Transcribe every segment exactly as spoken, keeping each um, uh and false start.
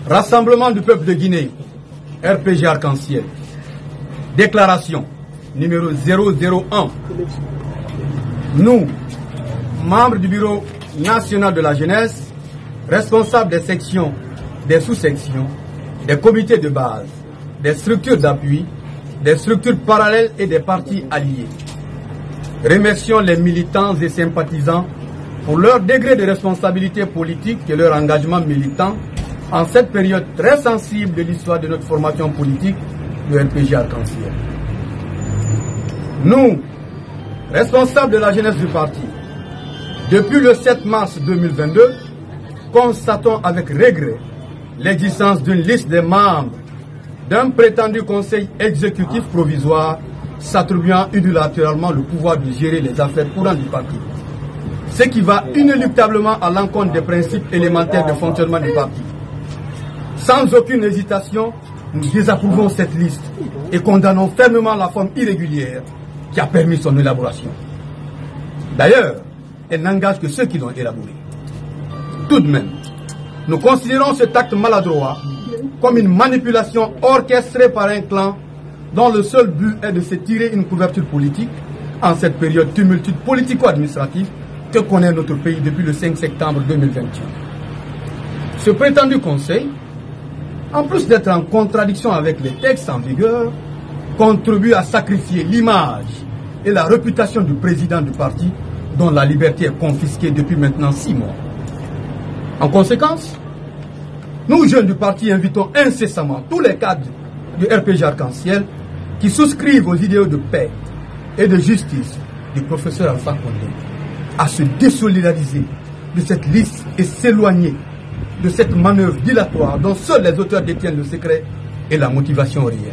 Rassemblement du peuple de Guinée, R P G Arc-en-Ciel. Déclaration numéro zéro zéro un. Nous, membres du Bureau national de la jeunesse, responsables des sections, des sous-sections, des comités de base, des structures d'appui, des structures parallèles et des partis alliés, remercions les militants et sympathisants pour leur degré de responsabilité politique et leur engagement militant en cette période très sensible de l'histoire de notre formation politique, le R P G Arc-en-Ciel. Nous, responsables de la jeunesse du parti, depuis le sept mars deux mille vingt-deux, constatons avec regret l'existence d'une liste des membres d'un prétendu conseil exécutif provisoire s'attribuant unilatéralement le pouvoir de gérer les affaires courantes du parti. Ce qui va inéluctablement à l'encontre des principes élémentaires de fonctionnement du parti. Sans aucune hésitation, nous désapprouvons cette liste et condamnons fermement la forme irrégulière qui a permis son élaboration. D'ailleurs, elle n'engage que ceux qui l'ont élaborée. Tout de même, nous considérons cet acte maladroit comme une manipulation orchestrée par un clan dont le seul but est de se tirer une couverture politique en cette période tumultueuse politico-administrative que connaît notre pays depuis le cinq septembre deux mille vingt et un. Ce prétendu conseil, en plus d'être en contradiction avec les textes en vigueur, contribue à sacrifier l'image et la réputation du président du parti dont la liberté est confisquée depuis maintenant six mois. En conséquence, nous jeunes du parti invitons incessamment tous les cadres du R P G Arc-en-Ciel qui souscrivent aux idéaux de paix et de justice du professeur Alpha Condé à se désolidariser de cette liste et s'éloigner de cette manœuvre dilatoire dont seuls les auteurs détiennent le secret et la motivation réelle.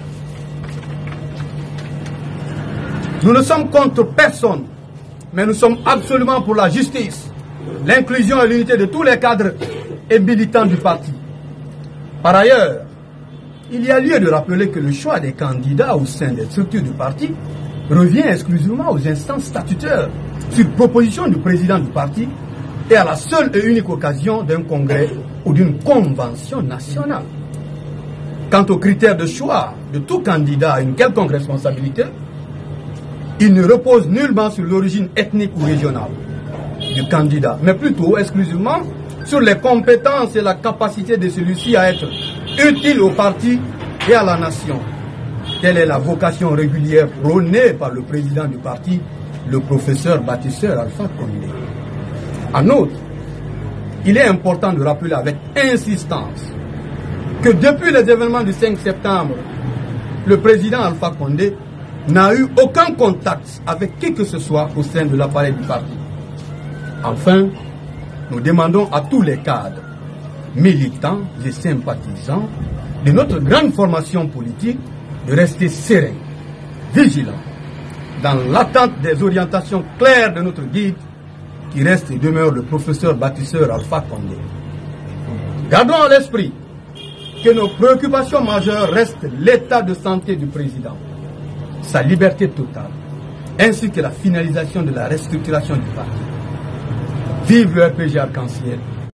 Nous ne sommes contre personne, mais nous sommes absolument pour la justice, l'inclusion et l'unité de tous les cadres et militants du parti. Par ailleurs, il y a lieu de rappeler que le choix des candidats au sein des structures du parti revient exclusivement aux instances statutaires sur proposition du président du parti et à la seule et unique occasion d'un congrès ou d'une convention nationale. Quant aux critères de choix de tout candidat à une quelconque responsabilité, il ne repose nullement sur l'origine ethnique ou régionale du candidat, mais plutôt exclusivement sur les compétences et la capacité de celui-ci à être utile au parti et à la nation. Telle est la vocation régulière prônée par le président du parti, le professeur bâtisseur Alpha Condé. En outre, il est important de rappeler avec insistance que depuis les événements du cinq septembre, le président Alpha Condé n'a eu aucun contact avec qui que ce soit au sein de l'appareil du parti. Enfin, nous demandons à tous les cadres, militants et sympathisants de notre grande formation politique de rester sereins, vigilants, dans l'attente des orientations claires de notre guide qui reste et demeure le professeur bâtisseur Alpha Condé. Gardons à l'esprit que nos préoccupations majeures restent l'état de santé du président, sa liberté totale, ainsi que la finalisation de la restructuration du parti. Vive le R P G Arc-en-Ciel!